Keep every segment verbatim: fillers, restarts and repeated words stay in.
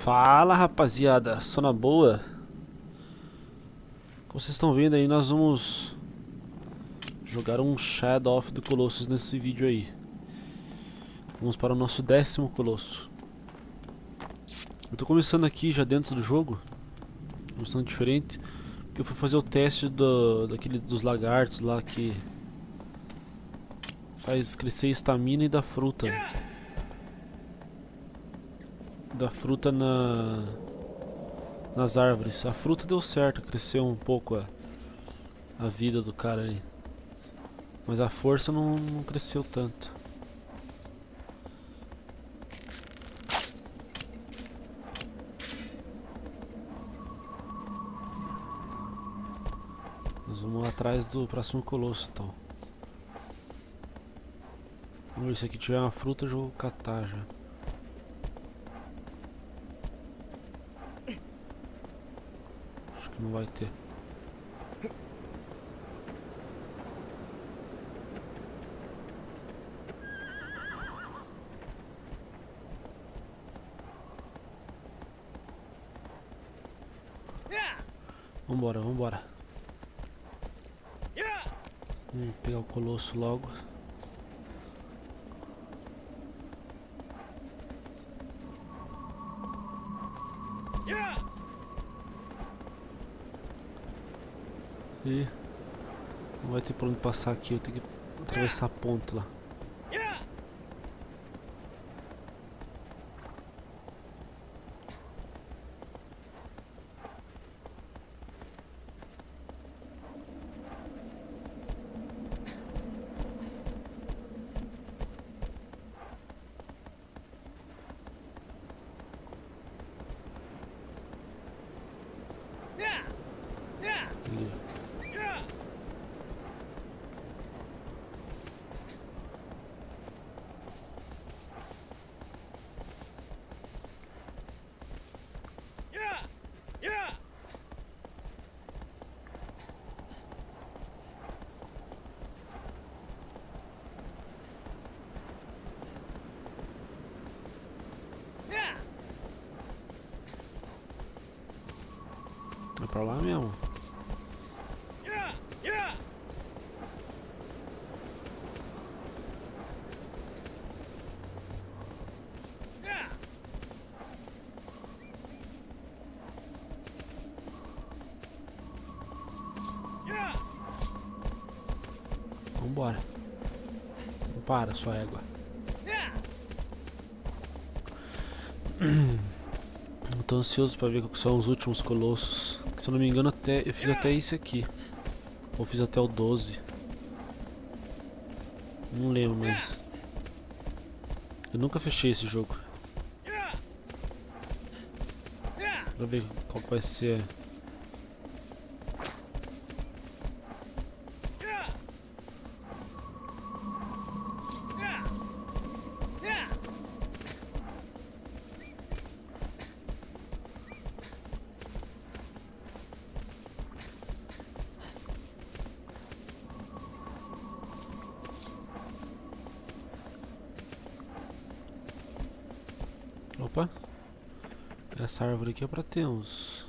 Fala, rapaziada, só na boa. Como vocês estão vendo aí, nós vamos jogar um Shadow of the Colossus nesse vídeo aí. Vamos para o nosso décimo colosso. Eu tô começando aqui já dentro do jogo, começando diferente, porque eu fui fazer o teste do, daquele, dos lagartos lá que faz crescer estamina e da fruta. Da fruta na, nas árvores. A fruta deu certo, cresceu um pouco a, a vida do cara aí. Mas a força não, não cresceu tanto. Nós vamos atrás do próximo colosso então. Vamos ver se aqui tiver uma fruta, eu já vou catar já. Acho que não vai ter. Vambora, vambora. Vamos pegar o colosso logo. E não vai ter por onde passar aqui, eu tenho que atravessar a ponte lá. Ali. É pra lá mesmo. Vambora. Não para, sua égua. Eu tô ansioso pra ver quais são os últimos colossos. Se eu não me engano, até, eu fiz até esse aqui. Ou fiz até o doze. Não lembro, mas eu nunca fechei esse jogo. Pra ver qual vai ser. Opa, essa árvore aqui é pra ter uns.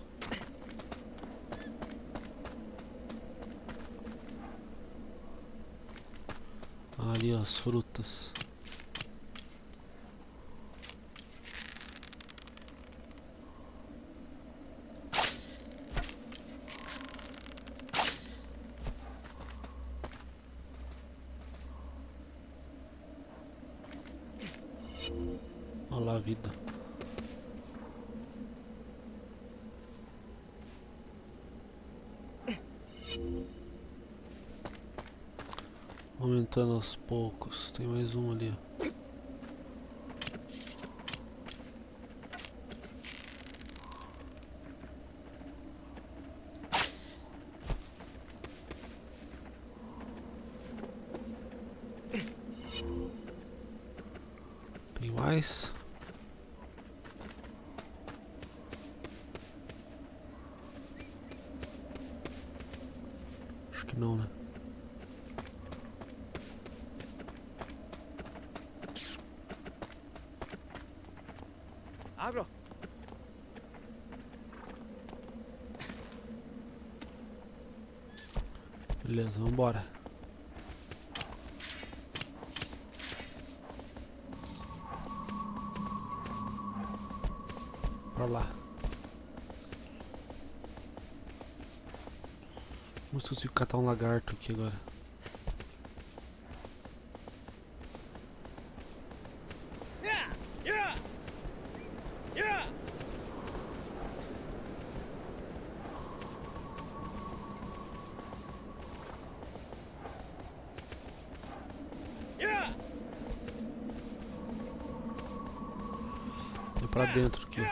Ali as frutas. Olha lá a vida. Aumentando aos poucos. Tem mais um ali, ó. Tem mais? Acho que não, né? Abro. Beleza, vambora. Pra lá. Vamos ver se eu consigo catar um lagarto aqui agora. É pra dentro aqui.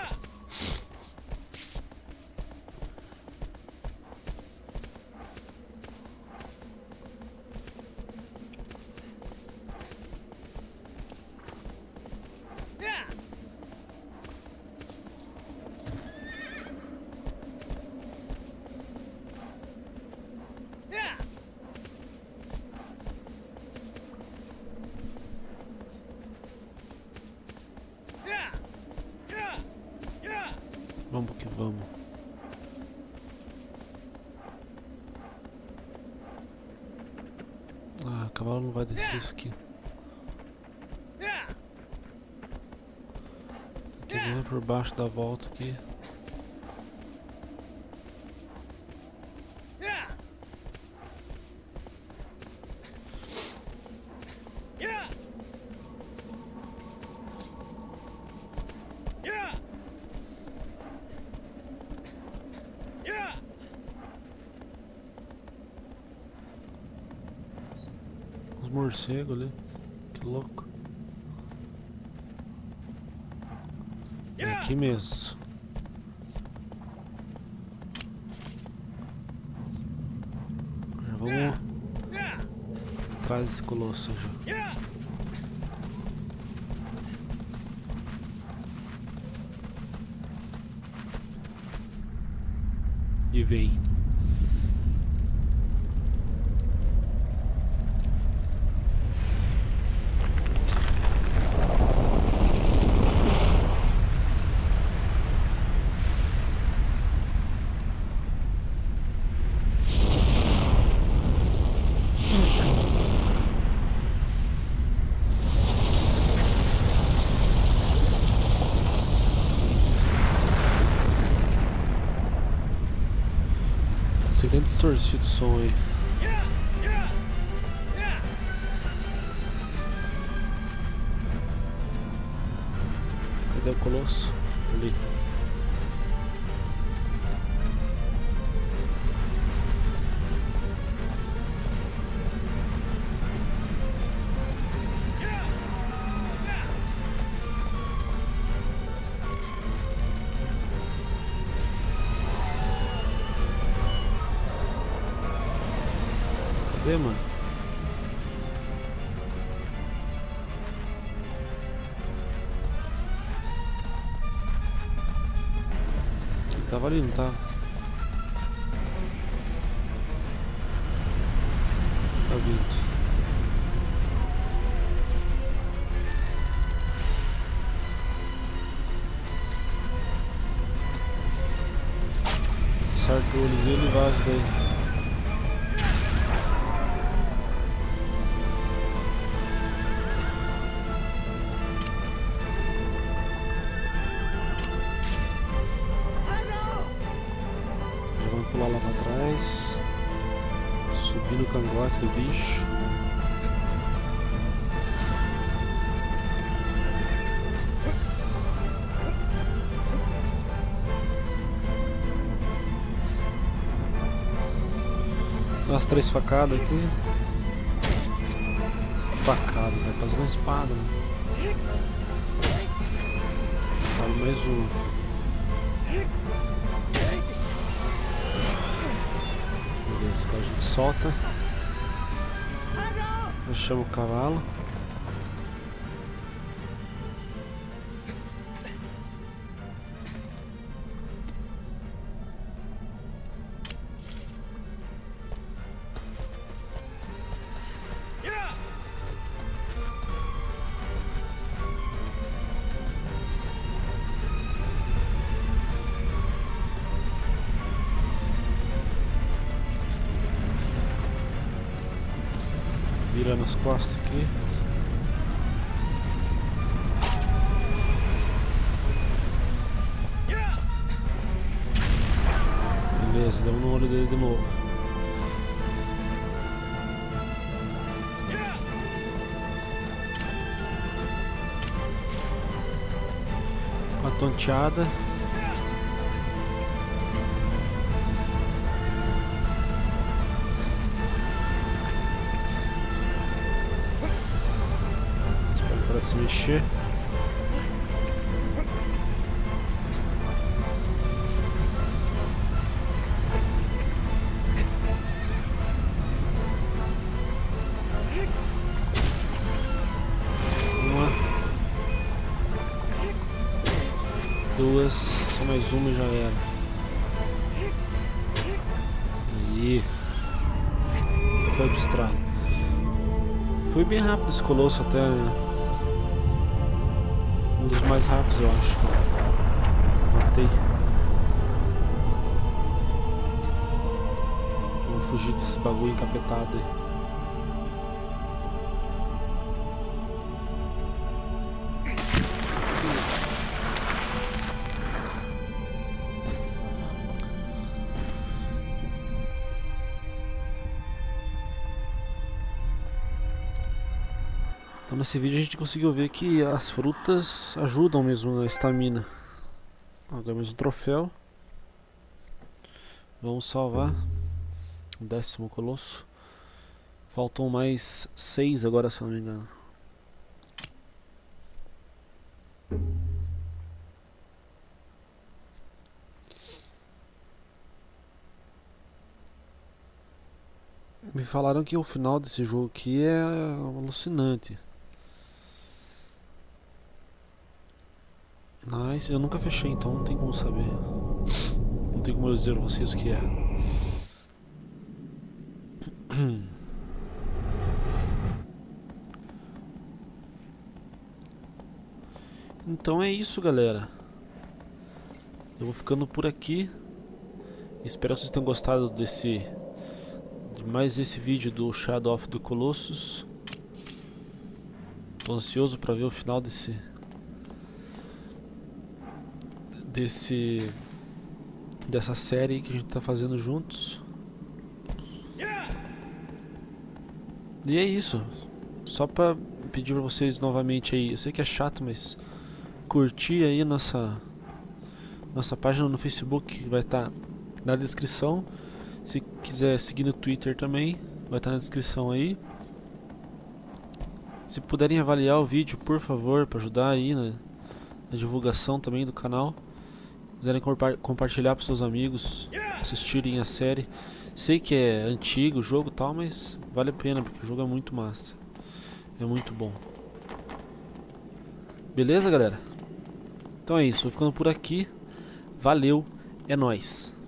Vamos que vamos. Ah, o cavalo não vai descer isso aqui. Tem que ir por baixo da volta aqui. Os morcegos ali. Que louco. É aqui mesmo. Já vamos atrás desse colosso já. E vem. Tem distorcido o som aí. Cadê o colosso? Ali. Cadê, mano? Ele tava ali, não tava? Tá vindo. Acerta o olho dele e vaza daí. Pular lá pra trás, subir no cangote do bicho. Dá umas três facadas aqui. Facada, vai fazer uma espada. Né? Fala mais um. Agora a gente solta, chama o cavalo. nas costas aqui. Beleza, deu no olho dele de novo. Uma tonteada. Espero para se mexer. Duas, só mais uma e já era. Aí. Foi abstrato. Foi bem rápido esse colosso até, né? Um dos mais rápidos, eu acho. Matei. Vamos fugir desse bagulho encapetado aí. Então nesse vídeo a gente conseguiu ver que as frutas ajudam mesmo na estamina. Agora mais um troféu. Vamos salvar o décimo colosso. Faltam mais seis agora, se eu não me engano. Me falaram que o final desse jogo aqui é alucinante. Nice, eu nunca fechei, então não tem como saber. Não tem como eu dizer a vocês o que é. Então é isso, galera. Eu vou ficando por aqui. Espero que vocês tenham gostado desse de mais esse vídeo do Shadow of the Colossus. Tô ansioso para ver o final desse desse dessa série que a gente tá fazendo juntos. E é isso. Só pra pedir pra vocês novamente aí, eu sei que é chato, mas curtir aí nossa nossa página no Facebook, vai estar na descrição. Se quiser seguir no Twitter também, vai estar na descrição aí. Se puderem avaliar o vídeo, por favor, para ajudar aí na, na divulgação também do canal. Se quiserem compa compartilhar para seus amigos assistirem a série. Sei que é antigo o jogo e tal, mas vale a pena porque o jogo é muito massa. É muito bom. Beleza, galera? Então é isso, vou ficando por aqui. Valeu, é nóis.